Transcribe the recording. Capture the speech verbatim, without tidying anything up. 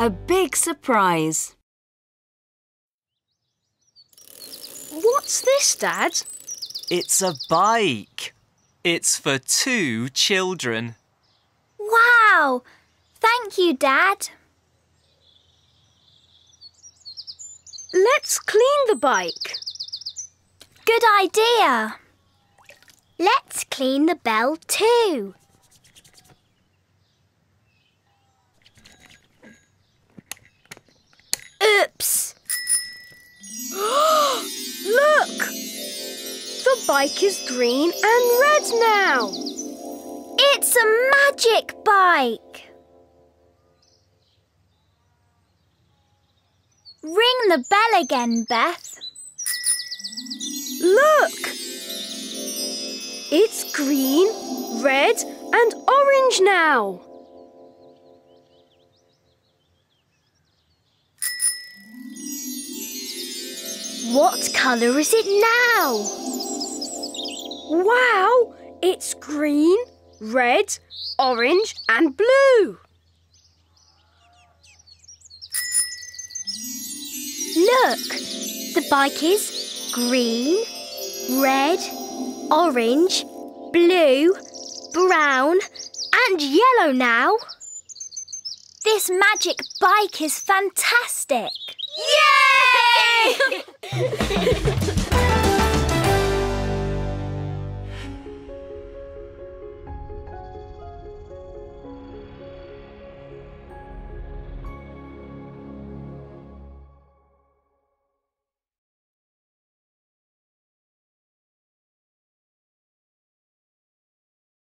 A big surprise. What's this, Dad? It's a bike. It's for two children. Wow! Thank you, Dad. Let's clean the bike. Good idea. Let's clean the bell too. Oops! Look! The bike is green and red now. It's a magic bike. Ring the bell again, Beth. Look! It's green, red and orange now. What colour is it now? Wow! It's green, red, orange and blue. Look! The bike is green, red, orange, blue, brown and yellow now. This magic bike is fantastic! Yay!